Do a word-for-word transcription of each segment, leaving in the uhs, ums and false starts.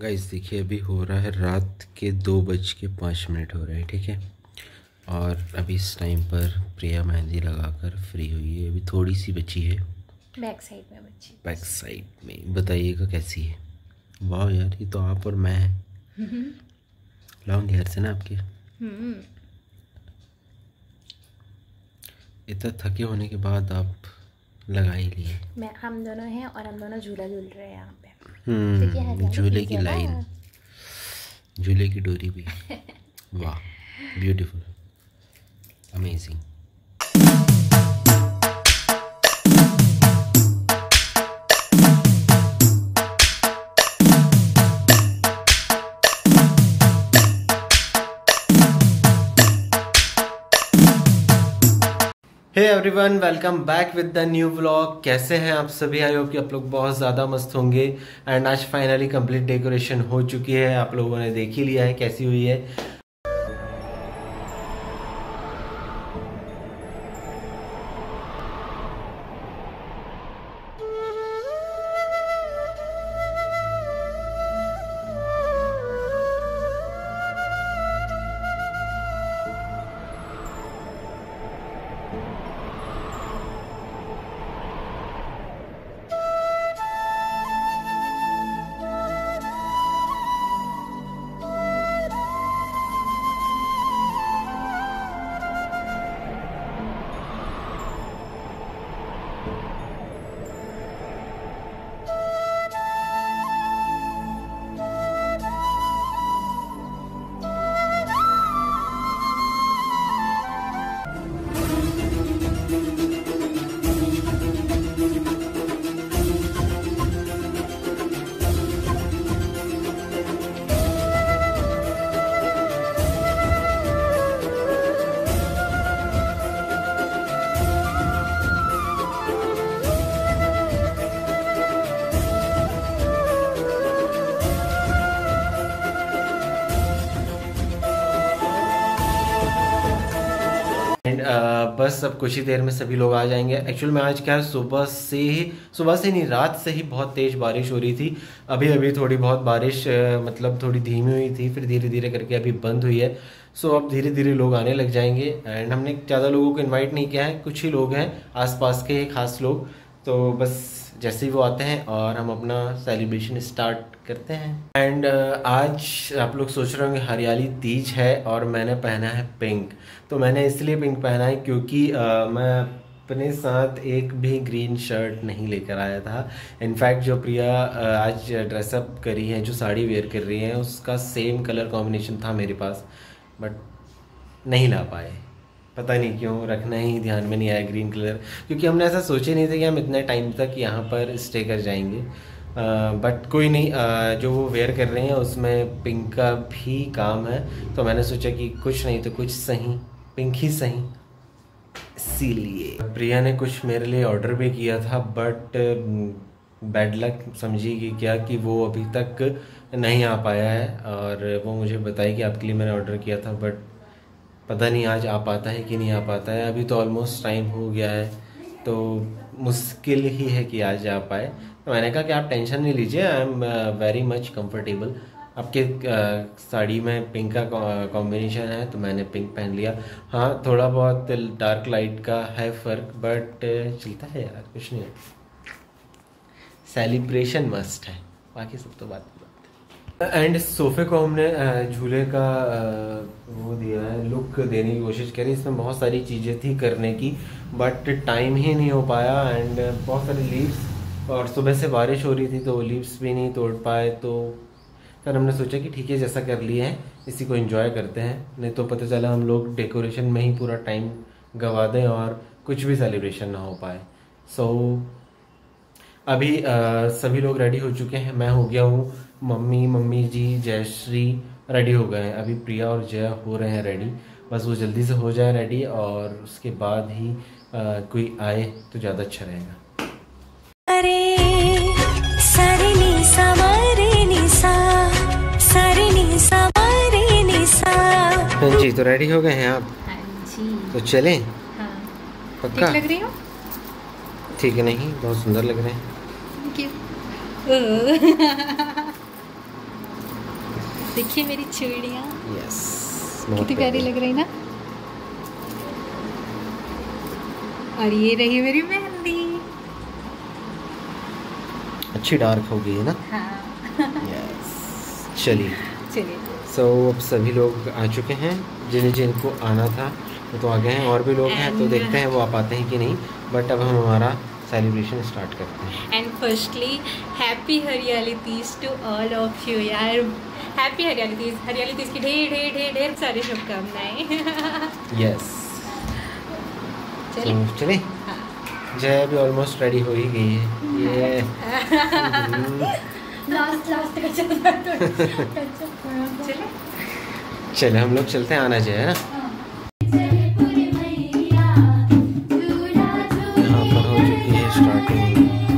Guys देखिए, अभी हो रहा है रात के दो बज के पाँच मिनट हो रहे हैं, ठीक है। और अभी इस टाइम पर प्रिया मेहंदी लगाकर फ्री हुई है। अभी थोड़ी सी बची है, बैक साइड में बची। बैक साइड में बताइएगा कैसी है। वाह यार, ये तो आप और मैं है। लॉन्ग हेयर से ना आपके। इतना थके होने के बाद आप लगा ही लिए। मैं हम दोनों हैं और हम दोनों झूला झूल रहे हैं यहाँ पे। हम्म झूले की लाइन, झूले की डोरी भी। वाह, beautiful, amazing. Hey everyone, welcome back with the new vlog. कैसे हैं आप सभी? आई होप कि आप लोग बहुत ज़्यादा मस्त होंगे। एंड आज फाइनली कंप्लीट डेकोरेशन हो चुकी है, आप लोगों ने देख ही लिया है कैसी हुई है। एंड uh, बस अब कुछ ही देर में सभी लोग आ जाएंगे। एक्चुअल में आज क्या है, सुबह से ही सुबह से नहीं रात से ही बहुत तेज़ बारिश हो रही थी। अभी अभी थोड़ी बहुत बारिश uh, मतलब थोड़ी धीमी हुई थी, फिर धीरे धीरे करके अभी बंद हुई है। सो अब धीरे धीरे लोग आने लग जाएंगे। एंड हमने ज़्यादा लोगों को इन्वाइट नहीं किया है, कुछ ही लोग हैं आसपास के खास लोग। तो बस जैसे ही वो आते हैं और हम अपना सेलिब्रेशन स्टार्ट करते हैं। एंड uh, आज आप लोग सोच रहे होंगे हरियाली तीज है और मैंने पहना है पिंक। तो मैंने इसलिए पिंक पहना है क्योंकि uh, मैं अपने साथ एक भी ग्रीन शर्ट नहीं लेकर आया था। इनफैक्ट जो प्रिया uh, आज ड्रेसअप करी है, जो साड़ी वेयर कर रही है, उसका सेम कलर कॉम्बिनेशन था मेरे पास, बट नहीं ला पाए। पता नहीं क्यों, रखना ही ध्यान में नहीं आया ग्रीन कलर, क्योंकि हमने ऐसा सोचे नहीं था कि हम इतने टाइम तक यहाँ पर स्टे कर जाएंगे। बट uh, कोई नहीं, uh, जो वो वेयर कर रहे हैं उसमें पिंक का भी काम है, तो मैंने सोचा कि कुछ नहीं तो कुछ सही, पिंक ही सही। इसीलिए प्रिया ने कुछ मेरे लिए ऑर्डर भी किया था, बट बैड लक समझी कि क्या कि वो अभी तक नहीं आ पाया है। और वो मुझे बताई कि आपके लिए मैंने ऑर्डर किया था, बट पता नहीं आज आ पाता है कि नहीं आ पाता है। अभी तो ऑलमोस्ट टाइम हो गया है, तो मुश्किल ही है कि आज आ पाए। तो मैंने कहा कि आप टेंशन नहीं लीजिए, I am very much comfortable. आपके uh, साड़ी में पिंक का कॉम्बिनेशन है तो मैंने पिंक पहन लिया। हाँ, थोड़ा बहुत डार्क लाइट का है फ़र्क, बट चलता है यार, कुछ नहीं है। सेलिब्रेशन मस्ट है, बाकी सब तो बात एंड सोफे को हमने झूले का वो दिया है, लुक देने की कोशिश करी। इसमें बहुत सारी चीज़ें थी करने की, बट टाइम ही नहीं हो पाया। एंड बहुत सारी लीव्स, और सुबह से बारिश हो रही थी तो लीव्स भी नहीं तोड़ पाए। तो फिर हमने सोचा कि ठीक है, जैसा कर लिए हैं इसी को एंजॉय करते हैं, नहीं तो पता चला हम लोग डेकोरेशन में ही पूरा टाइम गंवा दें और कुछ भी सेलिब्रेशन ना हो पाए। सो so, अभी आ, सभी लोग रेडी हो चुके हैं, मैं हो गया हूँ, mummy mummy ji Jayashree ready हो गए हैं। अभी प्रिया और जया हो रहे हैं रेडी, बस वो जल्दी से हो जाए रेडी और उसके बाद ही आ, कोई आए तो ज़्यादा अच्छा रहेगा। अरे सारे नी सा मारे नी सा, सारे नी सा मारे नी सा। हाँ जी, तो रेडी हो गए हैं आप? हाँ जी, तो चलें? हाँ। पक्का? ठीक लग रही हो? ठीक है, नहीं बहुत सुंदर लग रहे हैं। Thank you. देखिए मेरी चूड़ियाँ यस कितनी प्यारी लग रही ना। और ये रही मेरी मेहंदी, अच्छी डार्क हो गई है ना। हाँ। यस चलिए चलिए सो so, अब सभी लोग आ चुके हैं, जिन्हें जिनको आना था वो तो आ गए हैं, और भी लोग हैं तो देखते हैं वो आ पाते हैं कि नहीं। बट अब हम हमारा सेलिब्रेशन स्टार्ट करते हैं। And firstly happy Hariyali Teej to all of you यार। हैप्पी हरियाली तीज, हरियाली तीज की ढेर ढेर ढेर ढेर सारी शुभकामनाएं। यस चलिए तो चले। हाँ। जय भी ऑलमोस्ट रेडी हो ही गई है ये। लास्ट लास्ट का चल रहा है। चले चले हम लोग चलते हैं, आना जय है ना। यहाँ पर हो चुकी है स्टार्टिंग।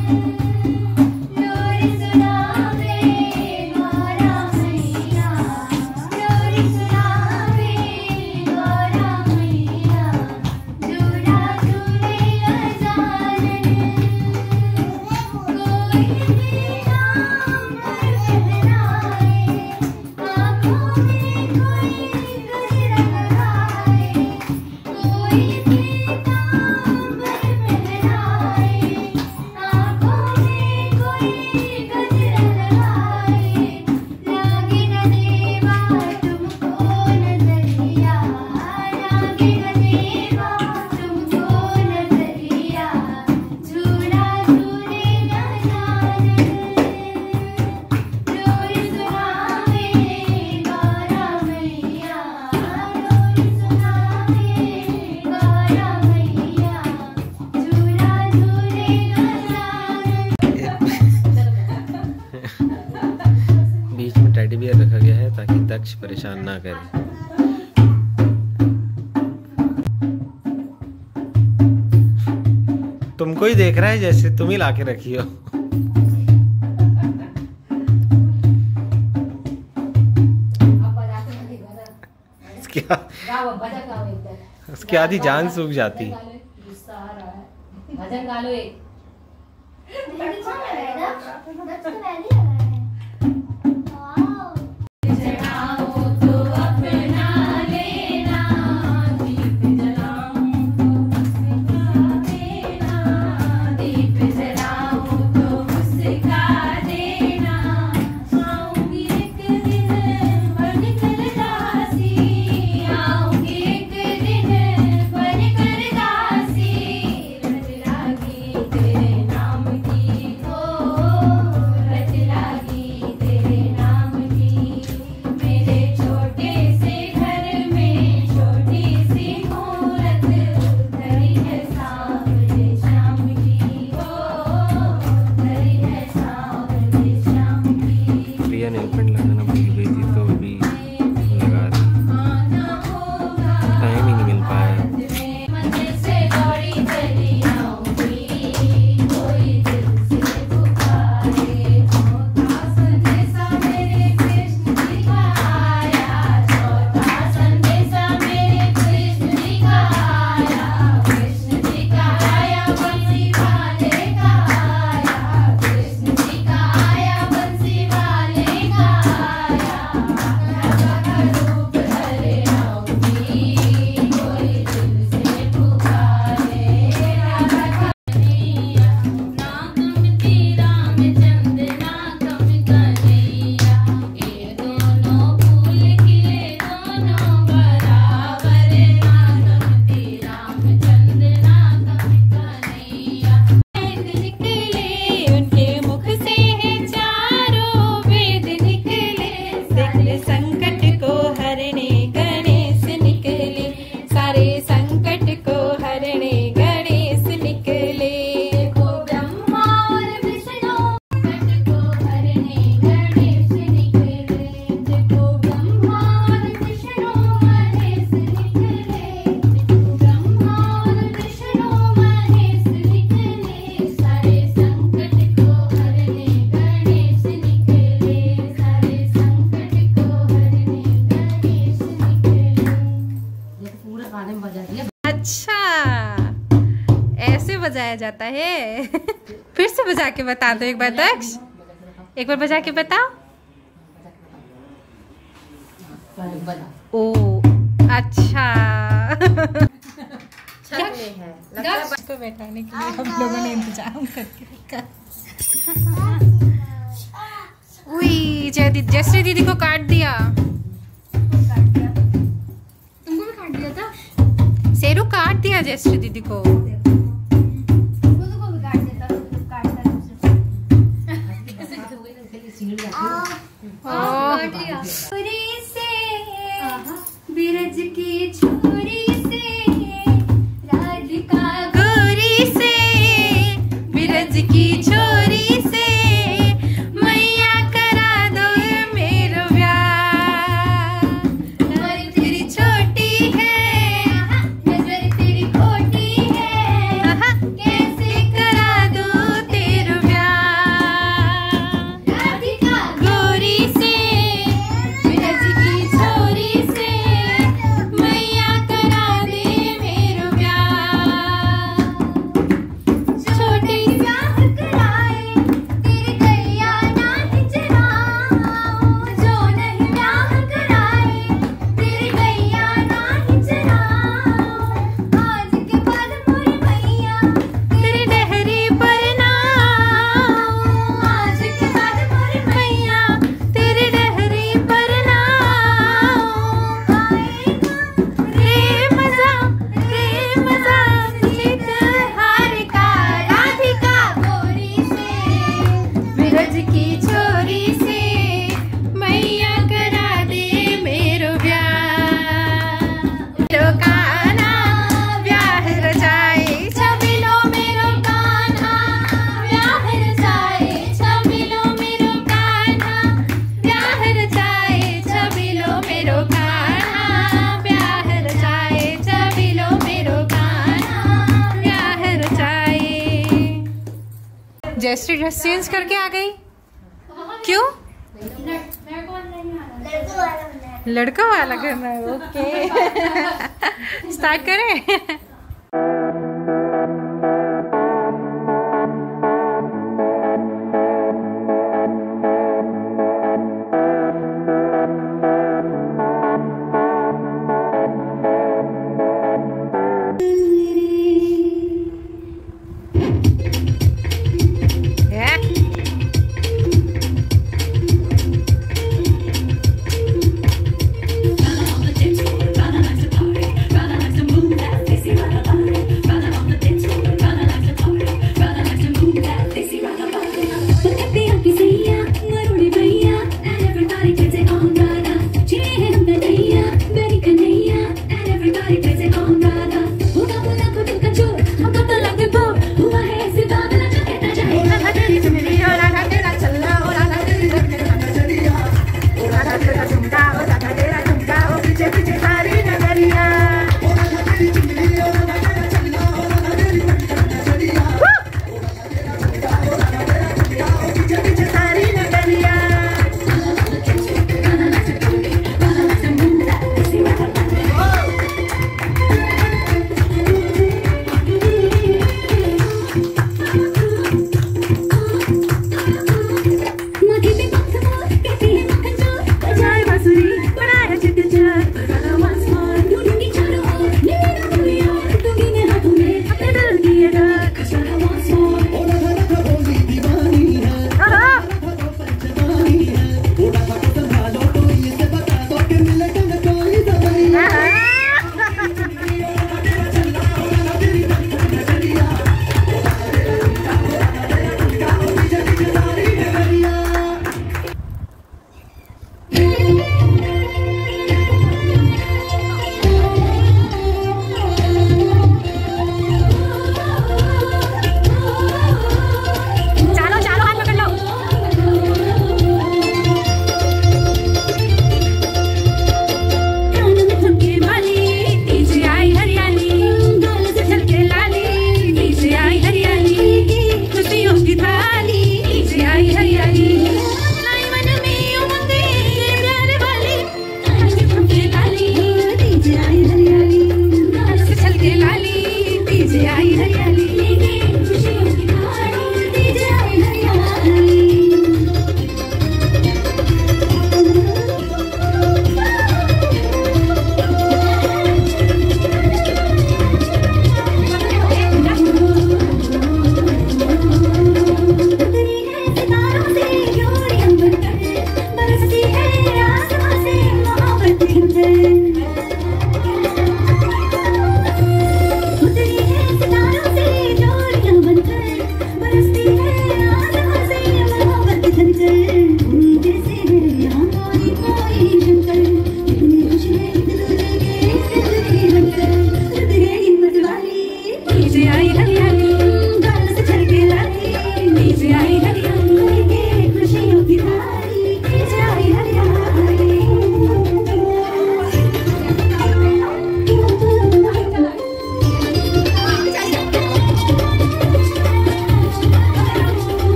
टेडी बियर रखा गया है ताकि दक्ष परेशान ना करे। तुमको ही देख रहा है जैसे तुम ही लाके रखी हो। उसकी आधी जान सूख जाती। भजन गा लो एक। बजाया जाता है। फिर से बजा के बता दो एक बार दक्ष, एक बार बजा के बताओ। ओ अच्छा छत में है, लगता है इसको बैठाने के लिए हम लोगों ने इंतजाम करके रखा। उई जयश्री दीदी को काट दिया। तुमको भी काट दिया था? शेरू काट दिया जयश्री दीदी को। बिरज की छोरी से राधिका गोरी से बिरज की छोरी से मैया करा दो मेरो ब्याह। नजर तेरी छोटी है, नजर तेरी खोटी है, कैसे करा दो तेरो ब्याह। राधिका गोरी से बिरज की छोरी से मैया करा दे मेरो ब्याह। छोटे ब्याह कराए तेरी गैया ना हिचराओ, जो नहीं ब्याह कराए तेरी गैया ना हिचराओ। आज के बाद मोरी मैया तेरी डहरी पर नाव, आज के बाद मोरी मैया तेरी डहरी पर नाव। रे मजा रे मजा जीत हार का। राधिका गोरी से बिरज की छोरी से मैया करा दे मेरो ब्याह। मेरो कान्हा ब्याह रचाए छबिलो मेरो कान्हा ब्याह रचाए छबिलो मेरो कान्हा ब्याह रचाए छबिलो मेरो कान्हा ब्याह रचाए छबिलो मेरो कान्हा ब्याह रचाए। जयश्री ड्रेस चेंज करके आ गई क्यों? लड़का वाला करना है। ओके स्टार्ट करें। Rather on the dance floor, rather likes to party, rather likes to move that sexy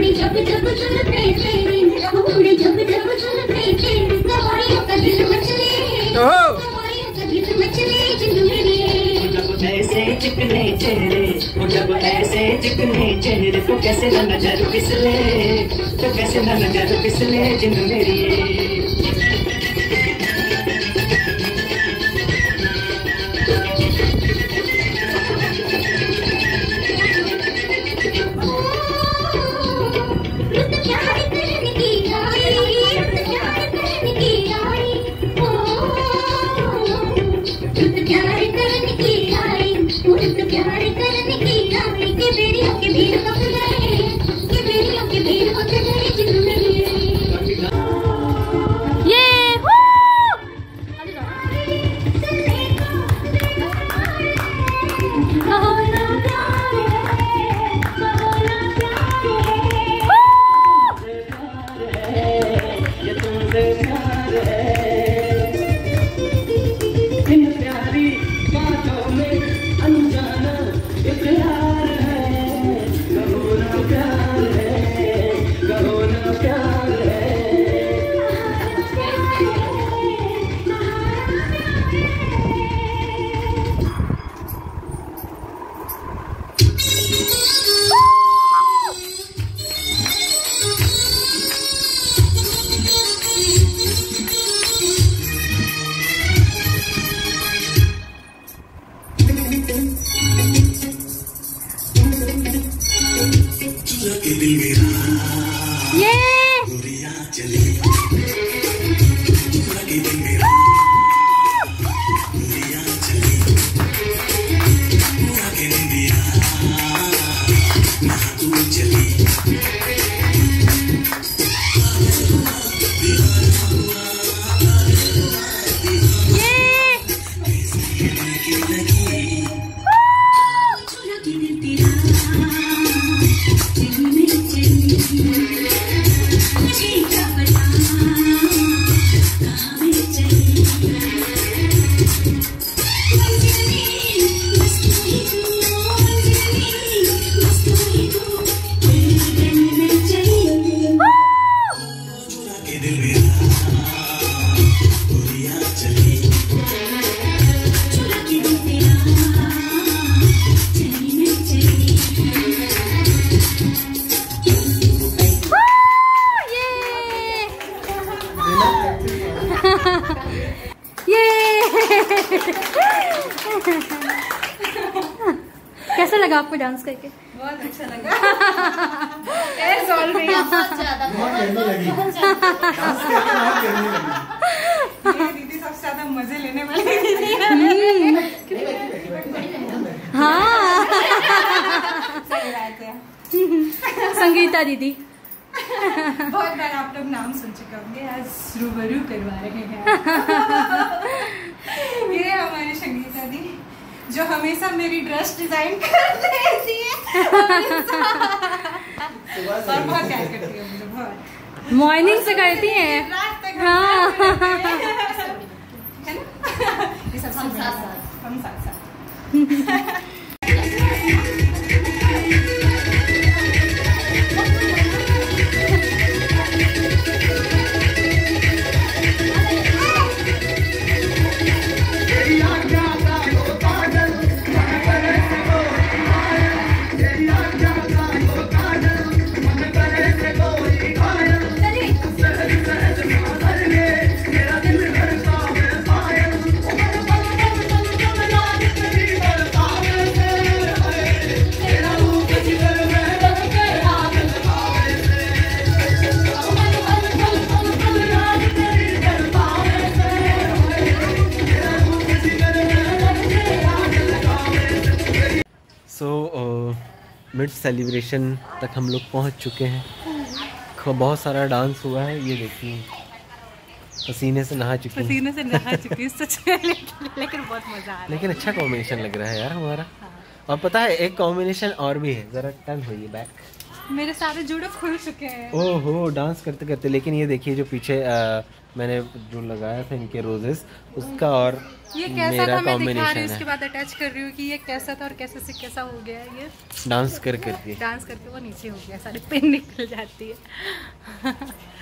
उड़ी जब जब चलते तेरे उड़ी जब जब चलते तेरे सवारियों का दिल मचले सवारियों का दिल मचले जिंदू मेरी जब ऐसे चिकने चेहरे वो जब ऐसे चिकने चेहरे तो कैसे न नजर फिसले तो कैसे न नजर फिसले जिंदू मेरी कैसा लगा आपको डांस करके? बहुत अच्छा लगा। बहुत ज्यादा बहुत ज्यादा ये दीदी सबसे ज्यादा मजे लेने वाली दीदी है। हाँ सही बात है। संगीता दीदी बहुत बार आप लोग नाम सुन चुके होंगे, आज रूबरू करवा रहे हैं। ये हमारी संगीता दी जो हमेशा मेरी ड्रेस डिजाइन कर देती है और बहुत प्यार करती है मुझे, बहुत मॉर्निंग से करती हैं। रात तक हाँ है ना। ये सब हम साथ साथ हम साथ साथ मिड सेलिब्रेशन तक हम लोग पहुंच चुके हैं। बहुत सारा डांस हुआ है, ये देखिए पसीने से नहा चुकी पसीने से नहा चुकी सच में, लेकिन बहुत मजा आ रहा है। लेकिन अच्छा कॉम्बिनेशन लग रहा है यार हमारा। और पता है एक कॉम्बिनेशन और भी है, जरा टर्न होइए बैक। मेरे सारे जुड़े खुल चुके हैं। ओहो डांस करते करते। लेकिन ये देखिए जो पीछे आ, मैंने जो लगाया था इनके रोजेस उसका और ये कैसा मेरा था मैं दिखा रही हूँ, कॉम्बिनेशन उसके है। बाद अटैच कर रही हूँ कि ये कैसा था और कैसे से कैसा हो गया ये। डांस कर करके डांस करके वो नीचे हो गया, सारी पेन निकल जाती है।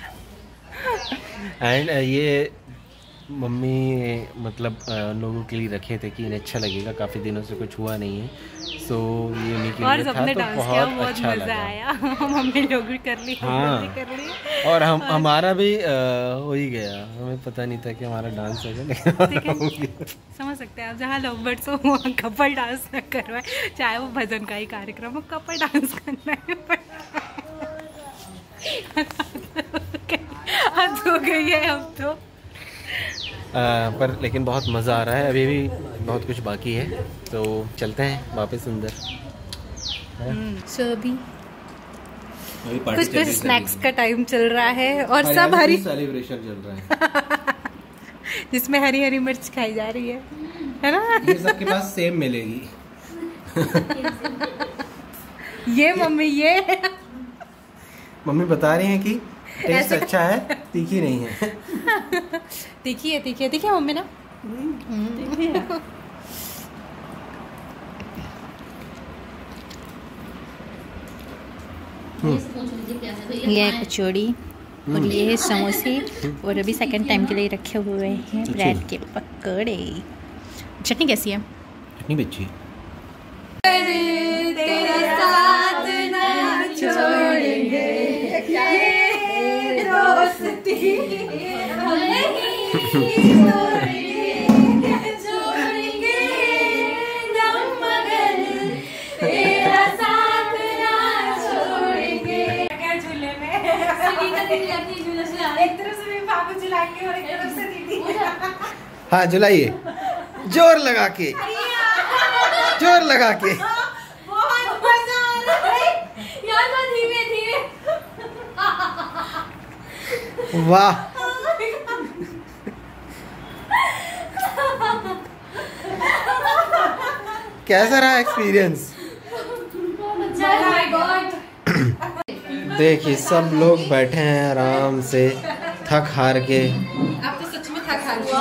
एंड ये मम्मी मतलब अ, लोगों के लिए रखे थे कि इन्हें अच्छा लगेगा, काफ़ी दिनों से कुछ हुआ नहीं है, सो ये उन्हीं के और लिए था सबने तो डांस किया, बहुत बहुत अच्छा मजा लगा। आया। मम्मी लोग भी कर ली, हम हाँ। लोग भी कर ली। और हम हमारा भी अ, हो ही गया, हमें पता नहीं था कि हमारा डांस होगा लेकिन हमारा हो गया। समझ सकते हैं आप, जहाँ लव बर्ड्स हो वहाँ कपल डांस न करवाए, चाहे वो भजन का ही कार्यक्रम हो, कपल डांस करना है। हद हो गई है अब तो। आ, पर लेकिन बहुत मज़ा आ रहा है, अभी भी बहुत कुछ बाकी है, तो चलते हैं वापस अंदर। सो अभी कुछ कुछ स्नैक्स का टाइम चल रहा है और सब हरी सेलिब्रेशन चल रहा है जिसमें हरी हरी मिर्च खाई जा रही है, है ना? ये सबके पास सेम मिलेगी। ये मम्मी ये मम्मी बता रही हैं कि टेस्ट अच्छा है, तीखी नहीं है। तीखी है, तीखी है, तीखी है मम्मी ना। ये है कचौड़ी और ये है समोसे और अभी सेकंड टाइम के लिए रखे हुए हैं ब्रेड के पकौड़े। चटनी कैसी है? कितनी बच्ची एक तरफ से भी बाबू चलाएंगे और एक तरफ से दीदी। हाँ झुलाइए, जोर लगा के, जोर लगा के। बहुत मजा आ रहा है यार, तो धीमे धीमे। वाह कैसा रहा एक्सपीरियंस? देखिए सब लोग बैठे हैं आराम से थक हार के। आप तो सच में थक हार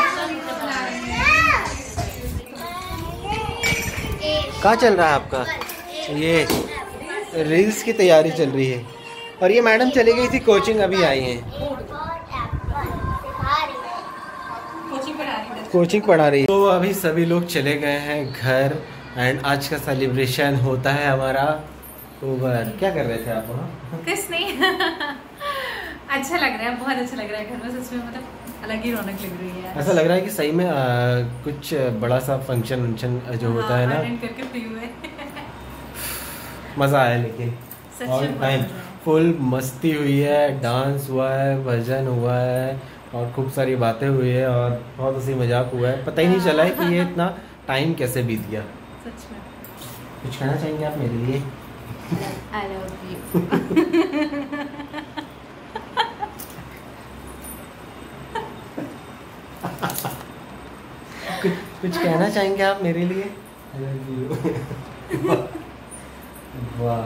क्या चल रहा है आपका? ये रील्स की तैयारी चल रही है और ये मैडम चली गई थी कोचिंग, अभी आई हैं कोचिंग पढ़ा रही है। तो अभी सभी लोग चले गए हैं घर एंड आज का सेलिब्रेशन होता है हमारा ओवर। क्या कर रहे थे आप वहाँ? कुछ नहीं। अच्छा लग रहा है, बहुत अच्छा लग रहा है घर में, सच में मतलब अलग ही रौनक लग रही है। ऐसा लग रहा है कि सही में आ, कुछ बड़ा सा फंक्शन वंक्शन जो होता है ना, अटेंड करके फ्री हुए। मज़ा आया। लेकिन सच ऑल में टाइम बहुत मजा आया। फुल मस्ती हुई है, डांस हुआ है, भजन हुआ है और खूब सारी बातें हुई है और बहुत हंसी मजाक हुआ है। पता ही नहीं चला है कि ये इतना टाइम कैसे बीत गया। सच में। कुछ कहना चाहेंगे आप मेरे लिए? I love you. कुछ कुछ कहना चाहेंगे आप मेरे लिए? I love you. वाह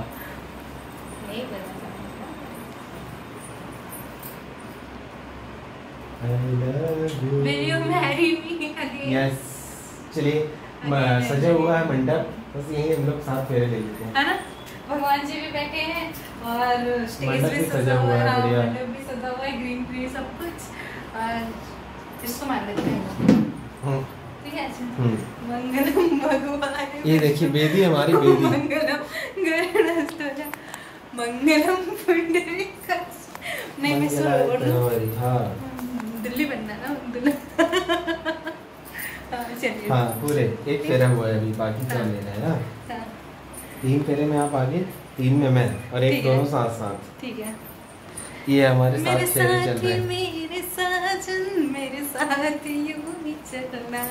I love you. Will you marry me again? Yes चलिए म- सजा हुआ है मंडप, बस यही हम लोग साथ फेरे ले लेते हैं। है ना? भगवान जी भी बैठे हैं और स्टेज मंडप भी भी सजा हुआ है, हाँ, बढ़िया। मंडप भी सजा हुआ है, ग्रीन ग्रीन सब कुछ। और इसको मान लेते हैं, हम्म, ठीक है? अच्छा। हम्म। मंगलम भगवान। ये देखिए बेदी हमारी बेदी। मंगलम गरुड़ध्वज मंगलम पुंडरीकाक्ष। नहीं मैं सुन हमारी, हाँ दिल्ली बनना ना दुल्हन। हाँ, चलिए। हाँ पूरे एक फेरा हुआ है अभी, बाकी क्या लेना है ना? हाँ, तीन फेरे में आप आगे, तीन में मैं और एक ठीक है। दोनों साथ साथ। ठीक है। ये हमारे साथ मेरे फेरे चल साथ रहे हैं। मेरे साजन मेरे साथ यूं ही चलना,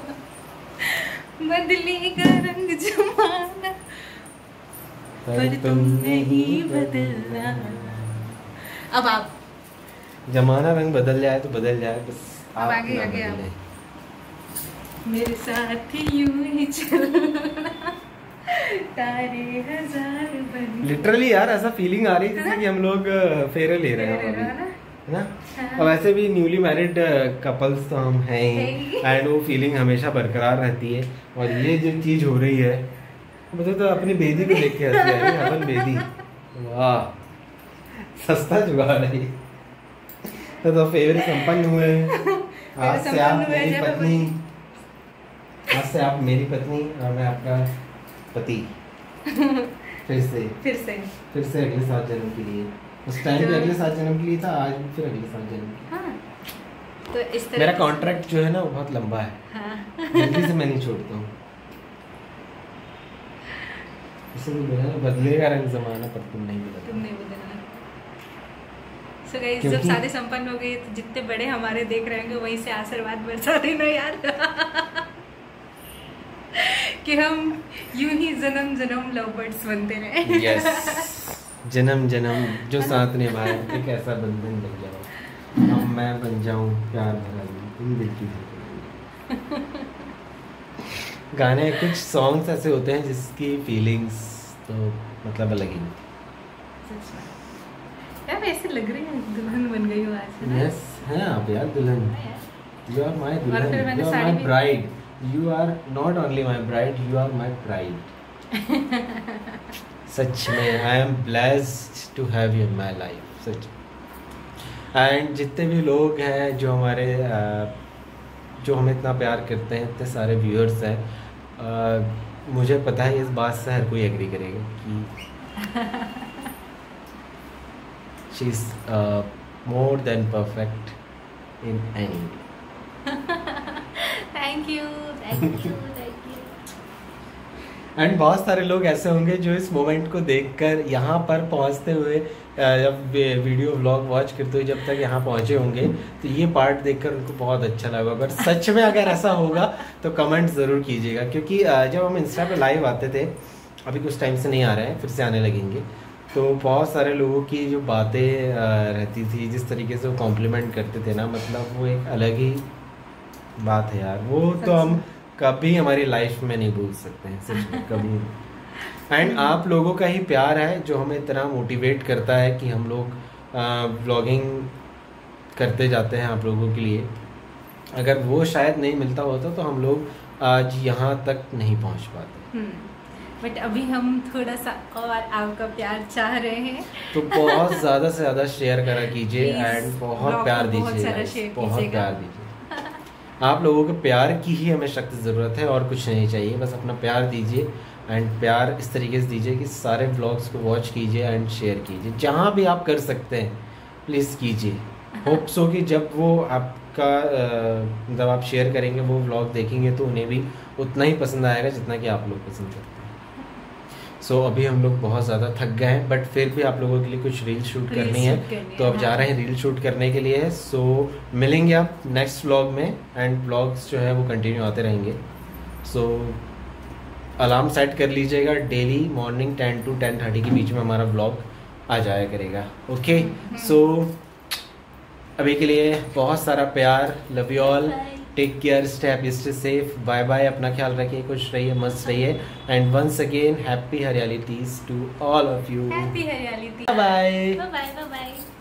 बदलेगा रंग जमाना पर तुम नहीं बदलना। अब आप जमाना रंग बदल जाए तो बदल जाए, बस अब आप आगे, ना आगे आप। बदलें। मेरे साथ यूं ही चलना, तारे हजार बन लिटरली यार ऐसा फीलिंग आ रही थी जैसे कि हम लोग फेरे ले रहे हैं अभी, है ना। और वैसे भी न्यूली मैरिड कपल्स तो हम हैं ही, एंड वो फीलिंग हमेशा बरकरार रहती है। और ये जो चीज हो रही है मुझे तो अपनी बेदी को देख के हंसी आई। हवन बेदी, वाह सस्ता जुगाड़ है। तो, तो फेवरेट संपन्न हुए। आज से आप मेरी पत्नी, आज से आप मेरी पत्नी और मैं आपका पति। फिर से फिर से फिर से अगले सात जन्म के लिए। उस टाइम भी अगले सात जन्म के लिए था, आज भी फिर अगले सात जन्म के लिए। हाँ। तो इस तरह मेरा कॉन्ट्रैक्ट जो है ना वो बहुत लंबा है। हाँ। जल्दी से मैं नहीं छोड़ता हूँ। इसे भी बोला ना, बदलेगा रंग जमाना पर तुम नहीं बदलना। तुम नहीं बदलना। So guys, क्योंकि- जब शादी संपन्न हो गई तो जितने बड़े हमारे देख रहे होंगे वहीं से आशीर्वाद बरसा देना यार। कि हम यूं ही जन्म जन्म लव बर्ड्स बनते रहे। यस, जन्म जन्म जो साथ निभाए एक ऐसा बंधन बन जाओ। अब मैं बन जाऊं प्यार भरा तुम दिल की धड़कन। गाने कुछ सॉन्ग्स ऐसे होते हैं जिसकी फीलिंग्स तो मतलब अलग ही। यार वैसे लग रही है दुल्हन बन गई हो आज, है ना? यस है आप यार दुल्हन। यू आर माय और फिर दुल्हन, मैंने यू आर साड़ी माय भी- bride, you are not only my bride, you are my pride. सच में I am blessed to have you in my life, सच। एंड जितने भी लोग हैं जो हमारे uh, जो हमें इतना प्यार करते हैं, इतने सारे व्यूअर्स हैं, uh, मुझे पता है इस बात से हर कोई एग्री करेगा कि she is more than perfect in any. Thank you thank you thank you. And बहुत सारे लोग ऐसे होंगे जो इस मोमेंट को देखकर यहाँ पर पहुँचते हुए अ, जब वीडियो व्लॉग वॉच करते हुए जब तक यहाँ पहुँचे होंगे तो ये पार्ट देखकर उनको बहुत अच्छा लगा। अगर सच में अगर ऐसा होगा तो कमेंट ज़रूर कीजिएगा, क्योंकि अ, जब हम इंस्टा पे लाइव आते थे, अभी कुछ टाइम से नहीं आ रहे हैं, फिर से आने लगेंगे, तो बहुत सारे लोगों की जो बातें अ, रहती थी, जिस तरीके से वो कॉम्प्लीमेंट करते थे ना, मतलब वो एक अलग ही बात है यार। वो तो हम कभी हमारी लाइफ में नहीं भूल सकते हैं, सच में कभी नहीं। एंड आप लोगों का ही प्यार है जो हमें इतना मोटिवेट करता है कि हम लोग व्लॉगिंग करते जाते हैं आप लोगों के लिए। अगर वो शायद नहीं मिलता होता तो हम लोग आज यहाँ तक नहीं पहुँच पाते। बट अभी हम थोड़ा सा और आपका प्यार चाह रहे हैं, तो बहुत ज़्यादा से ज़्यादा शेयर करा कीजिए Please, एंड बहुत vlog प्यार को बहुत दीजिए सारा guys, share बहुत कीजिएगा। प्यार दीजिए। आप लोगों के प्यार की ही हमें सख्त ज़रूरत है और कुछ नहीं चाहिए, बस अपना प्यार दीजिए। एंड प्यार इस तरीके से दीजिए कि सारे व्लॉग्स को वॉच कीजिए एंड शेयर कीजिए, जहाँ भी आप कर सकते हैं प्लीज़ कीजिए। होप सो कि जब वो आपका अ, जब आप शेयर करेंगे, वो व्लॉग देखेंगे तो उन्हें भी उतना ही पसंद आएगा जितना कि आप लोग पसंद करते हैं। सो so, अभी हम लोग बहुत ज़्यादा थक गए हैं, बट फिर भी आप लोगों के लिए कुछ रील शूट Reels करनी है, shoot करनी है, तो अब जा हाँ। रहे हैं रील शूट करने के लिए। सो so, मिलेंगे आप नेक्स्ट व्लॉग में, एंड व्लॉग्स जो है वो कंटिन्यू आते रहेंगे। सो अलार्म सेट कर लीजिएगा, daily morning ten to ten thirty के बीच में हमारा व्लॉग आ जाया करेगा। ओके, सो अभी के लिए बहुत सारा प्यार, love you all, take care, stay stay safe, bye bye, अपना ख्याल रखिए, खुश रहिए, मस्त रहिए, and once again happy Hariyali Teej to all of you. Happy Hariyali. Bye bye. Bye bye bye.